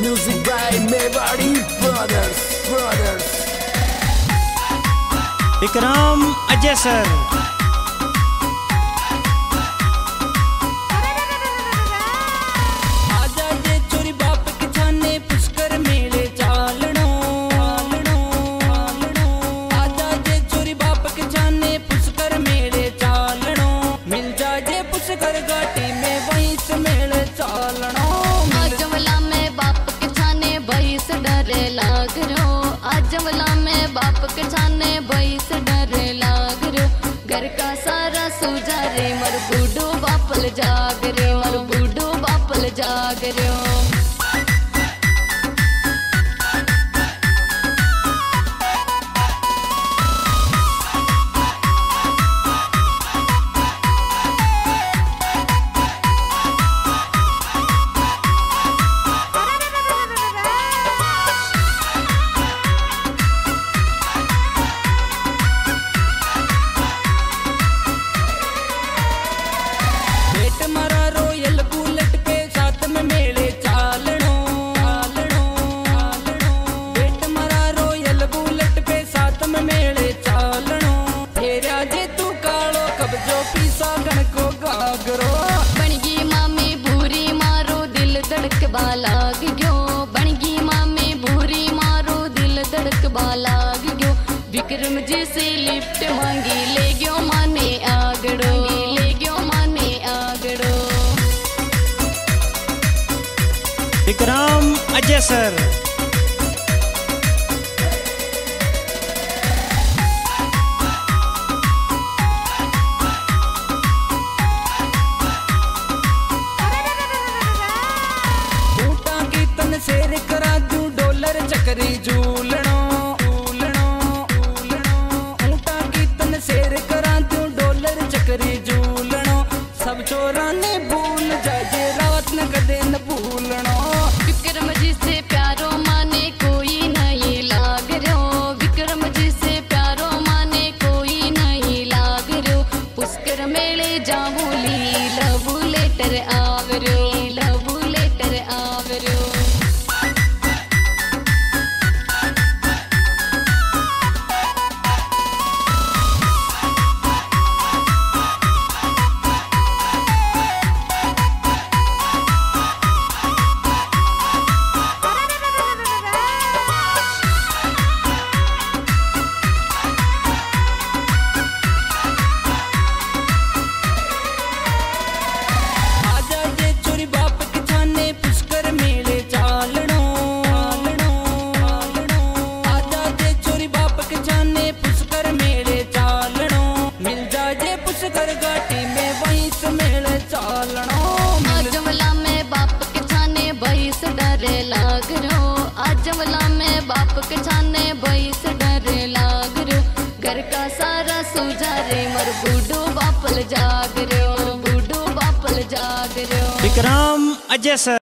Music by Mewari Brothers. Vikram Ajay sir. आजा जे चोरी बाप के छाने पुष्कर मेले चालनो। आजा जे चोरी बाप के छाने पुष्कर मेले चालनो। मिल जा जे पुष्कर घाटी में वहीं से मेले चालनो। आजमला में बाप के छाने भई से डरे लाग रो। आजमला में बाप के छाने भई से डरे लाग रो। घर का सारा सूझा रे मर बूढ़ो बापल जाग रे। मर बूढ़ो बापल जाग रे। मारा रोयल बुलेट पे साथ में मेले चालनो। बेट मारा रोयल बुलेट पे साथ में मेले चालनो। फेरा जे तू कालो कब्जो पीसा गण को गागरो। बनगी मामी भूरी मारो दिल धड़क बालाग गयो। बनगी मामी भूरी मारो दिल धड़क बालाग गयो। विक्रम जी से लिफ्ट मांगी ले गयो माने आगड़ो। ले गयो माने आगड़ो। विक्रम अजय सर। ऊँटा की तन शेर करा दूं डॉलर चकरी झूलनो। ऊँटा की तन शेर करा दूं डॉलर चकरी झूलनो। सब चोरा ने भूल जाए रात न कदे न भूलनो। विक्रम जी से प्यारो माने कोई नहीं लाग रो। विक्रम जी से प्यारो माने कोई नहीं लाग रो। पुष्कर मेले जाऊली लव लेटर आवरो। लव लेटर आवरो। आजा जे चोरी बाप के छाने पुष्कर मेले चालनो। आजा जे चोरी बाप के छाने पुष्कर मेले चालनो। मिल जा जे पुष्कर घाटी में वहीं से मेले चालनो। आजमला में बाप के छाने भई से डरे लाग रो। आजमला में बाप के छाने भई से डरे लाग रो। घर का सारा सूझा रे मर बूढ़ो बापल जाग रे। मर बूढ़ो बापल जाग रे। विक्रम अजय सर।